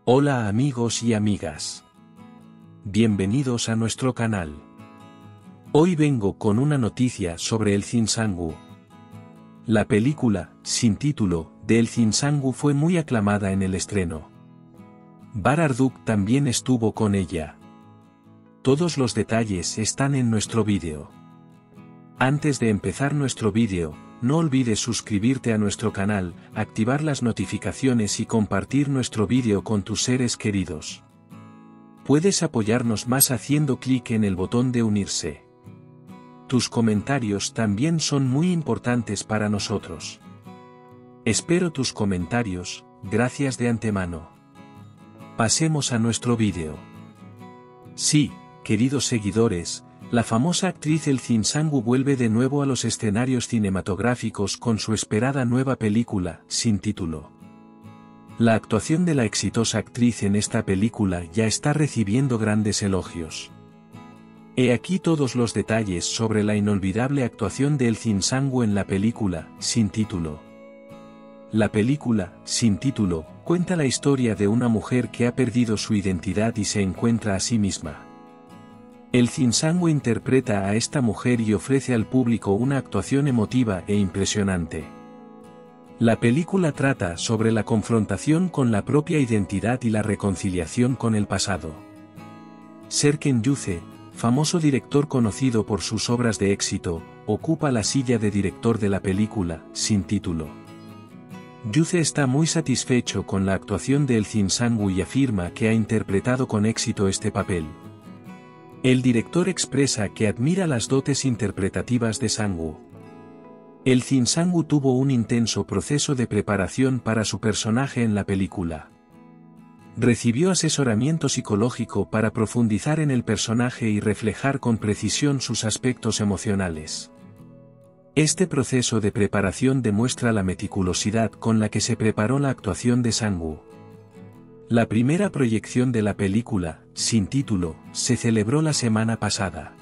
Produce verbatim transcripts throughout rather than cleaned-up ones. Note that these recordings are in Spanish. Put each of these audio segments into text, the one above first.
Hola amigos y amigas. Bienvenidos a nuestro canal. Hoy vengo con una noticia sobre El Zinshangu. La película, sin título, de El Zinshangu fue muy aclamada en el estreno. Bararduk también estuvo con ella. Todos los detalles están en nuestro vídeo. Antes de empezar nuestro vídeo, no olvides suscribirte a nuestro canal, activar las notificaciones y compartir nuestro vídeo con tus seres queridos. Puedes apoyarnos más haciendo clic en el botón de unirse. Tus comentarios también son muy importantes para nosotros. Espero tus comentarios, gracias de antemano. Pasemos a nuestro vídeo. Sí, queridos seguidores, la famosa actriz El Zinshangu vuelve de nuevo a los escenarios cinematográficos con su esperada nueva película, sin título. La actuación de la exitosa actriz en esta película ya está recibiendo grandes elogios. He aquí todos los detalles sobre la inolvidable actuación de El Zinshangu en la película, sin título. La película, sin título, cuenta la historia de una mujer que ha perdido su identidad y se encuentra a sí misma. El Zinshangu interpreta a esta mujer y ofrece al público una actuación emotiva e impresionante. La película trata sobre la confrontación con la propia identidad y la reconciliación con el pasado. Serken Yüze, famoso director conocido por sus obras de éxito, ocupa la silla de director de la película, sin título. Yüze está muy satisfecho con la actuación de El Zinshangu y afirma que ha interpretado con éxito este papel. El director expresa que admira las dotes interpretativas de Shangu. El Zinshangu tuvo un intenso proceso de preparación para su personaje en la película. Recibió asesoramiento psicológico para profundizar en el personaje y reflejar con precisión sus aspectos emocionales. Este proceso de preparación demuestra la meticulosidad con la que se preparó la actuación de Shangu. La primera proyección de la película, sin título, se celebró la semana pasada.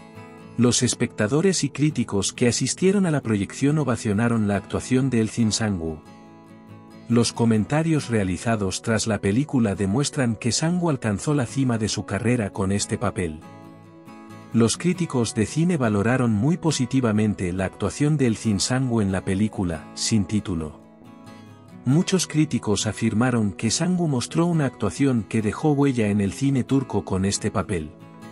Los espectadores y críticos que asistieron a la proyección ovacionaron la actuación de El Zinshangu. Los comentarios realizados tras la película demuestran que Shangu alcanzó la cima de su carrera con este papel. Los críticos de cine valoraron muy positivamente la actuación de El Zinshangu en la película, sin título. Muchos críticos afirmaron que Shangu mostró una actuación que dejó huella en el cine turco con este papel.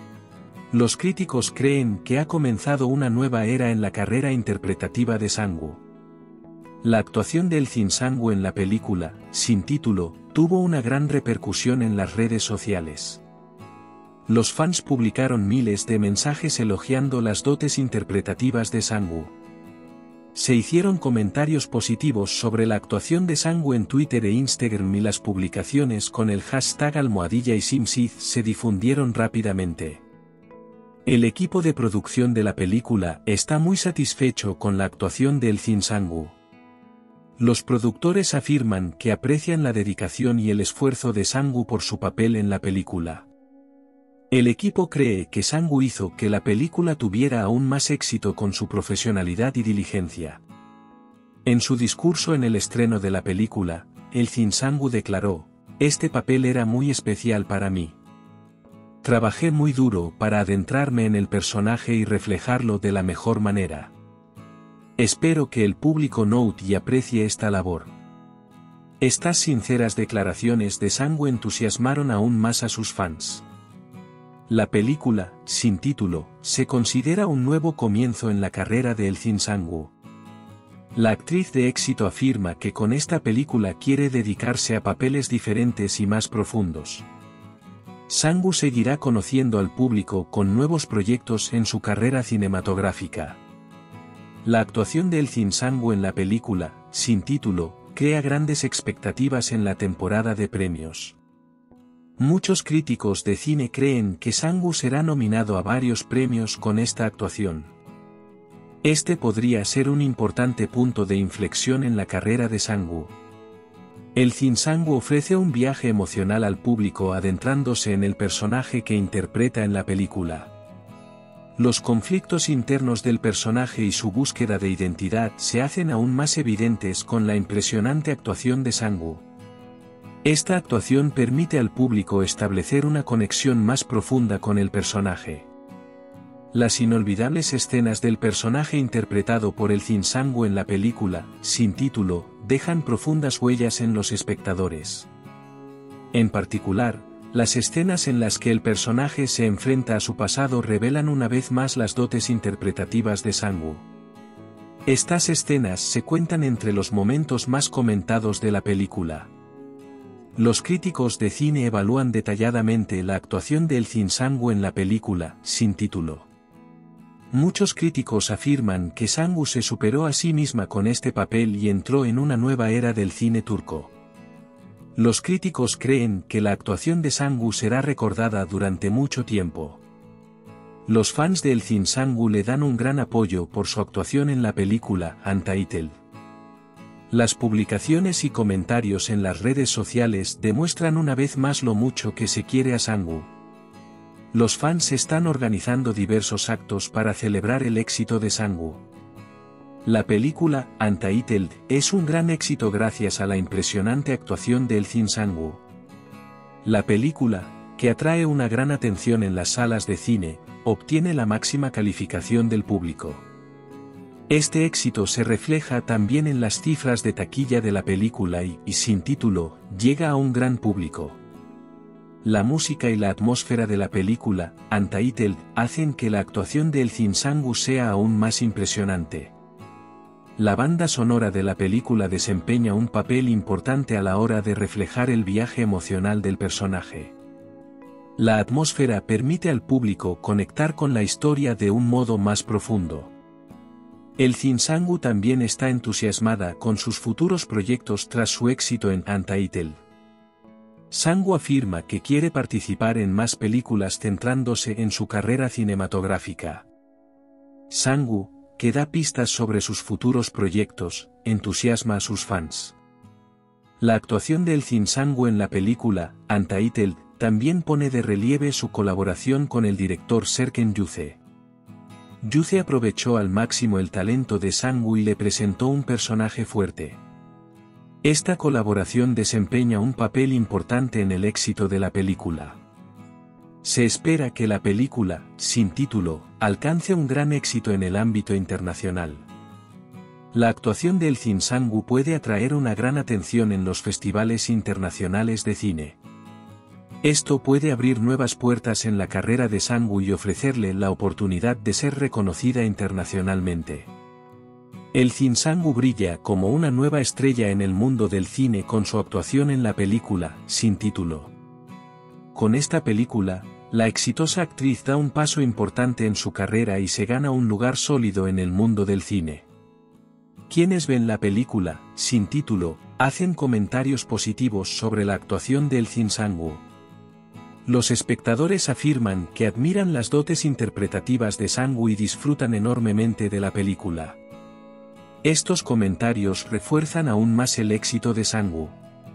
Los críticos creen que ha comenzado una nueva era en la carrera interpretativa de Shangu. La actuación de El Zinshangu en la película, sin título, tuvo una gran repercusión en las redes sociales. Los fans publicaron miles de mensajes elogiando las dotes interpretativas de Shangu. Se hicieron comentarios positivos sobre la actuación de Shangu en Twitter e Instagram y las publicaciones con el hashtag almohadilla y Simsid se difundieron rápidamente. El equipo de producción de la película está muy satisfecho con la actuación de El Zinshangu. Los productores afirman que aprecian la dedicación y el esfuerzo de Shangu por su papel en la película. El equipo cree que Shangu hizo que la película tuviera aún más éxito con su profesionalidad y diligencia. En su discurso en el estreno de la película, El Zinshangu declaró: "Este papel era muy especial para mí. Trabajé muy duro para adentrarme en el personaje y reflejarlo de la mejor manera. Espero que el público note y aprecie esta labor". Estas sinceras declaraciones de Shangu entusiasmaron aún más a sus fans. La película, sin título, se considera un nuevo comienzo en la carrera de El Zinshangu. La actriz de éxito afirma que con esta película quiere dedicarse a papeles diferentes y más profundos. Shangu seguirá conociendo al público con nuevos proyectos en su carrera cinematográfica. La actuación de El Zinshangu en la película, sin título, crea grandes expectativas en la temporada de premios. Muchos críticos de cine creen que Shangu será nominado a varios premios con esta actuación. Este podría ser un importante punto de inflexión en la carrera de Shangu. El Zinshangu ofrece un viaje emocional al público adentrándose en el personaje que interpreta en la película. Los conflictos internos del personaje y su búsqueda de identidad se hacen aún más evidentes con la impresionante actuación de Shangu. Esta actuación permite al público establecer una conexión más profunda con el personaje. Las inolvidables escenas del personaje interpretado por el Jin Sang-woo en la película, sin título, dejan profundas huellas en los espectadores. En particular, las escenas en las que el personaje se enfrenta a su pasado revelan una vez más las dotes interpretativas de Sang-woo. Estas escenas se cuentan entre los momentos más comentados de la película. Los críticos de cine evalúan detalladamente la actuación del Jin Sang-woo en la película, sin título. Muchos críticos afirman que Sang-woo se superó a sí misma con este papel y entró en una nueva era del cine turco. Los críticos creen que la actuación de Sang-woo será recordada durante mucho tiempo. Los fans del Jin Sang-woo le dan un gran apoyo por su actuación en la película Untitled. Las publicaciones y comentarios en las redes sociales demuestran una vez más lo mucho que se quiere a Sang-woo. Los fans están organizando diversos actos para celebrar el éxito de Sang-woo. La película Untitled es un gran éxito gracias a la impresionante actuación del Jin Sang-woo. La película, que atrae una gran atención en las salas de cine, obtiene la máxima calificación del público. Este éxito se refleja también en las cifras de taquilla de la película y, y sin título, llega a un gran público. La música y la atmósfera de la película Untitled hacen que la actuación del Jin Sang-woo sea aún más impresionante. La banda sonora de la película desempeña un papel importante a la hora de reflejar el viaje emocional del personaje. La atmósfera permite al público conectar con la historia de un modo más profundo. El Jin Sang-woo también está entusiasmada con sus futuros proyectos tras su éxito en Untitled. Sang-woo afirma que quiere participar en más películas centrándose en su carrera cinematográfica. Sang-woo, que da pistas sobre sus futuros proyectos, entusiasma a sus fans. La actuación del Jin Sang-woo en la película Untitled también pone de relieve su colaboración con el director Serken Yüze. Yüze aprovechó al máximo el talento de Sang-woo y le presentó un personaje fuerte. Esta colaboración desempeña un papel importante en el éxito de la película. Se espera que la película, sin título, alcance un gran éxito en el ámbito internacional. La actuación del Jin Sang-woo puede atraer una gran atención en los festivales internacionales de cine. Esto puede abrir nuevas puertas en la carrera de Sang-woo y ofrecerle la oportunidad de ser reconocida internacionalmente. El Jin Sang-woo brilla como una nueva estrella en el mundo del cine con su actuación en la película, sin título. Con esta película, la exitosa actriz da un paso importante en su carrera y se gana un lugar sólido en el mundo del cine. Quienes ven la película, sin título, hacen comentarios positivos sobre la actuación del Jin Sang-woo. Los espectadores afirman que admiran las dotes interpretativas de Sang-woo y disfrutan enormemente de la película. Estos comentarios refuerzan aún más el éxito de Sang-woo.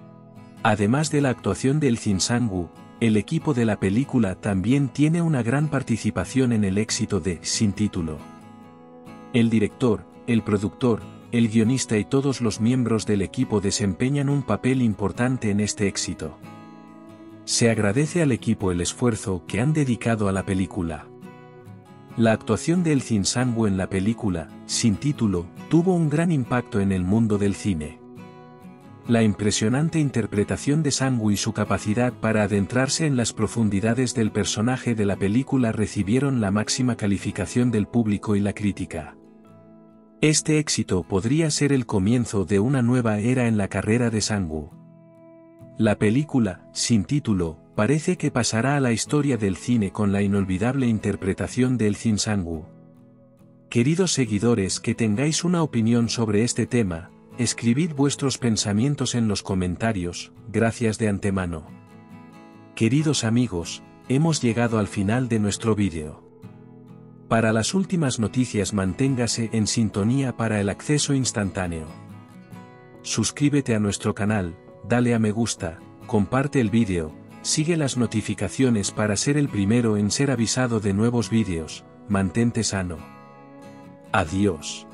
Además de la actuación del Jin Sang-woo, el equipo de la película también tiene una gran participación en el éxito de Sin título. El director, el productor, el guionista y todos los miembros del equipo desempeñan un papel importante en este éxito. Se agradece al equipo el esfuerzo que han dedicado a la película. La actuación del Jin Sang-woo en la película, sin título, tuvo un gran impacto en el mundo del cine. La impresionante interpretación de Sang-woo y su capacidad para adentrarse en las profundidades del personaje de la película recibieron la máxima calificación del público y la crítica. Este éxito podría ser el comienzo de una nueva era en la carrera de Sang-woo. La película, sin título, parece que pasará a la historia del cine con la inolvidable interpretación del Jin Sang-woo. Queridos seguidores, que tengáis una opinión sobre este tema, escribid vuestros pensamientos en los comentarios, gracias de antemano. Queridos amigos, hemos llegado al final de nuestro vídeo. Para las últimas noticias manténgase en sintonía para el acceso instantáneo. Suscríbete a nuestro canal, dale a me gusta, comparte el vídeo, sigue las notificaciones para ser el primero en ser avisado de nuevos vídeos, mantente sano. Adiós.